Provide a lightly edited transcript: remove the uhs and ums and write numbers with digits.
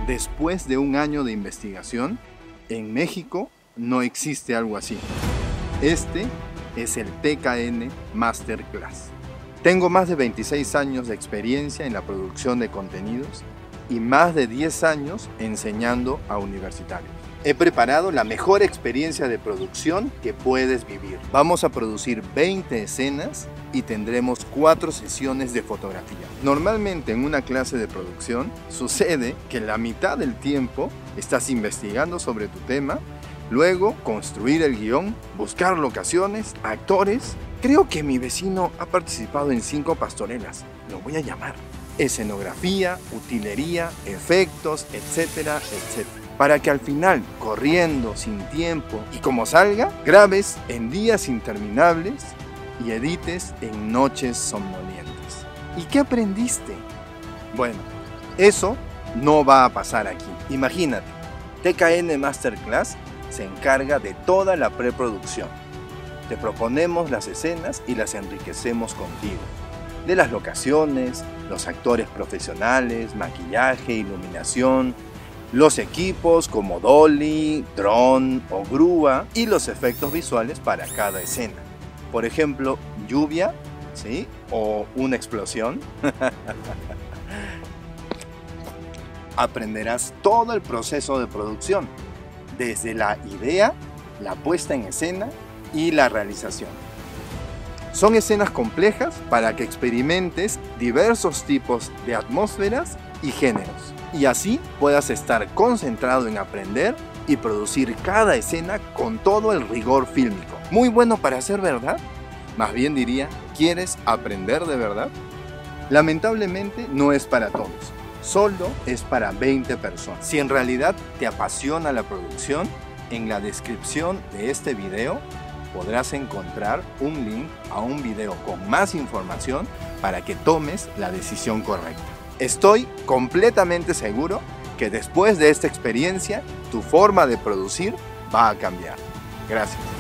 Después de un año de investigación, en México no existe algo así. Este es el TKN Masterclass. Tengo más de 26 años de experiencia en la producción de contenidos y más de 10 años enseñando a universitarios. He preparado la mejor experiencia de producción que puedes vivir. Vamos a producir 20 escenas y tendremos 4 sesiones de fotografía. Normalmente en una clase de producción sucede que la mitad del tiempo estás investigando sobre tu tema, luego construir el guión, buscar locaciones, actores. Creo que mi vecino ha participado en 5 pastorelas. Lo voy a llamar. Escenografía, utilería, efectos, etcétera, etcétera. Para que al final, corriendo, sin tiempo y como salga, grabes en días interminables y edites en noches somnolientas. ¿Y qué aprendiste? Bueno, eso no va a pasar aquí. Imagínate, TKN Masterclass se encarga de toda la preproducción. Te proponemos las escenas y las enriquecemos contigo. De las locaciones, los actores profesionales, maquillaje, iluminación, los equipos como dolly, dron o grúa y los efectos visuales para cada escena. Por ejemplo, lluvia, ¿sí? O una explosión. Aprenderás todo el proceso de producción, desde la idea, la puesta en escena y la realización. Son escenas complejas para que experimentes diversos tipos de atmósferas y géneros, y así puedas estar concentrado en aprender y producir cada escena con todo el rigor fílmico. Muy bueno para ser verdad. Más bien diría, ¿quieres aprender de verdad? Lamentablemente no es para todos, solo es para 20 personas. Si en realidad te apasiona la producción, en la descripción de este video podrás encontrar un link a un video con más información para que tomes la decisión correcta. Estoy completamente seguro que después de esta experiencia, tu forma de producir va a cambiar. Gracias.